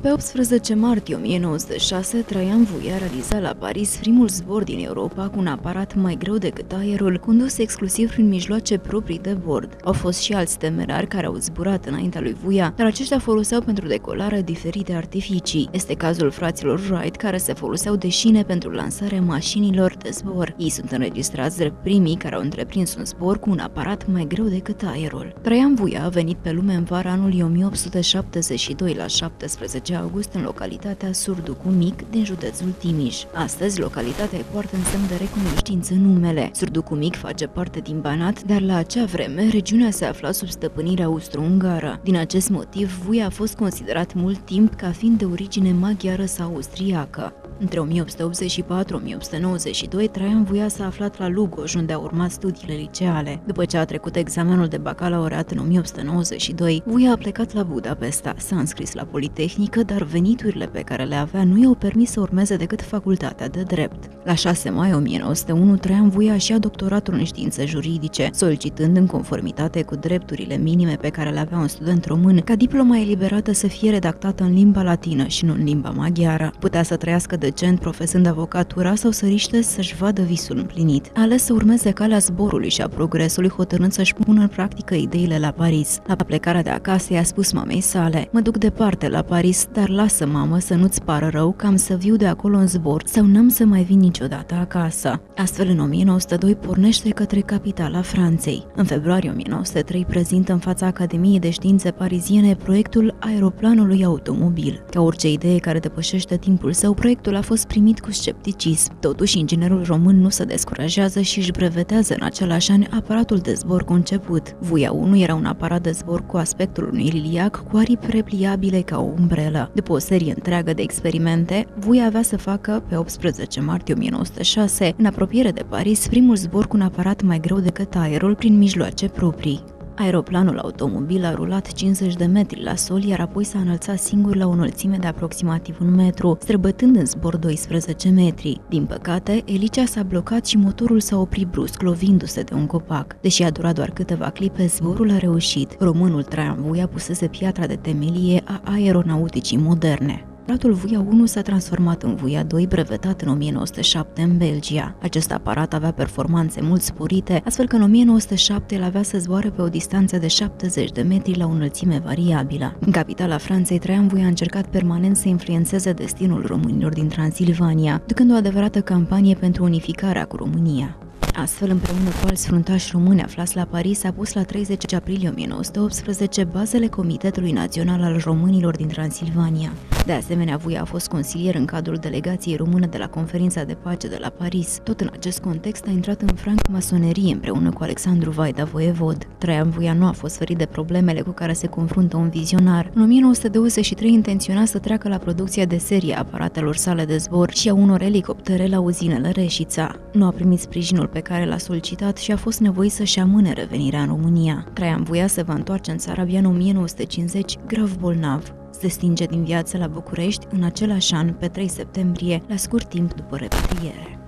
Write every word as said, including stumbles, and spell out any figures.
Pe optsprezece martie o mie nouă sute șase, Traian Vuia realiza la Paris primul zbor din Europa cu un aparat mai greu decât aerul, condus exclusiv prin mijloace proprii de bord. Au fost și alți temerari care au zburat înaintea lui Vuia, dar aceștia foloseau pentru decolare diferite artificii. Este cazul fraților Wright, care se foloseau de șine pentru lansarea mașinilor de zbor. Ei sunt înregistrați drept primii care au întreprins un zbor cu un aparat mai greu decât aerul. Traian Vuia a venit pe lume în vara anului o mie opt sute șaptezeci și doi la șaptesprezece august în localitatea Surducu Mic din județul Timiș. Astăzi, localitatea îi poartă în semn de recunoștință numele. Surducu Mic face parte din Banat, dar la acea vreme regiunea se afla sub stăpânirea austro-ungară. Din acest motiv, Vuia a fost considerat mult timp ca fiind de origine maghiară sau austriacă. Între o mie opt sute optzeci și patru - o mie opt sute nouăzeci și doi, Traian Vuia s-a aflat la Lugoj, unde a urmat studiile liceale. După ce a trecut examenul de bacalaureat în o mie opt sute nouăzeci și doi, Vuia a plecat la Budapesta, s-a înscris la Politehnică, dar veniturile pe care le avea nu i-au permis să urmeze decât facultatea de drept. La șase mai o mie nouă sute unu, Traian Vuia și-a doctoratul în științe juridice, solicitând în conformitate cu drepturile minime pe care le avea un student român, ca diploma eliberată să fie redactată în limba latină și nu în limba maghiară. Putea să trăiască decent profesând avocatura sau să riște să-și vadă visul împlinit. A ales să urmeze calea zborului și a progresului, hotărând să-și pună în practică ideile la Paris. La plecarea de acasă i-a spus mamei sale: "Mă duc departe la Paris, dar lasă, mamă, să nu-ți pară rău că am să viu de acolo în zbor sau n-am să mai vin niciodată acasă." Astfel, în o mie nouă sute doi pornește către capitala Franței. În februarie o mie nouă sute trei prezintă în fața Academiei de Științe Pariziene proiectul aeroplanului automobil. Ca orice idee care depășește timpul său, proiectul a fost primit cu scepticism. Totuși, inginerul român nu se descurajează și își brevetează în același an aparatul de zbor conceput. Vuia unu era un aparat de zbor cu aspectul unui liliac cu aripi repliabile ca o umbrelă. După o serie întreagă de experimente, Vuia avea să facă, pe optsprezece martie o mie nouă sute șase, în apropiere de Paris, primul zbor cu un aparat mai greu decât aerul prin mijloace proprii. Aeroplanul automobil a rulat cincizeci de metri la sol, iar apoi s-a înălțat singur la o înălțime de aproximativ un metru, străbătând în zbor doisprezece metri. Din păcate, elicea s-a blocat și motorul s-a oprit brusc, lovindu-se de un copac. Deși a durat doar câteva clipe, zborul a reușit. Românul Traian Vuia pusese piatra de temelie a aeronauticii moderne. Aparatul Vuia unu s-a transformat în Vuia doi, brevetat în o mie nouă sute șapte în Belgia. Acest aparat avea performanțe mult sporite, astfel că în o mie nouă sute șapte el avea să zboare pe o distanță de șaptezeci de metri la o înălțime variabilă. În capitala Franței, Traian Vuia a încercat permanent să influențeze destinul românilor din Transilvania, ducând o adevărată campanie pentru unificarea cu România. Astfel, împreună cu alți fruntași români aflați la Paris, a pus la treizeci aprilie o mie nouă sute optsprezece bazele Comitetului Național al Românilor din Transilvania. De asemenea, Vuia a fost consilier în cadrul delegației române de la Conferința de Pace de la Paris. Tot în acest context a intrat în francmasonerie împreună cu Alexandru Vaida Voievod. Traian Vuia nu a fost ferit de problemele cu care se confruntă un vizionar. În o mie nouă sute douăzeci și trei intenționa să treacă la producția de serie a aparatelor sale de zbor și a unor elicoptere la uzinele Reșița. Nu a primit sprijinul pe care l-a solicitat și a fost nevoit să-și amâne revenirea în România. Traian Vuia se va întoarce în țară abia în o mie nouă sute cincizeci, grav bolnav. Se stinge din viață la București în același an, pe trei septembrie, la scurt timp după repatriere.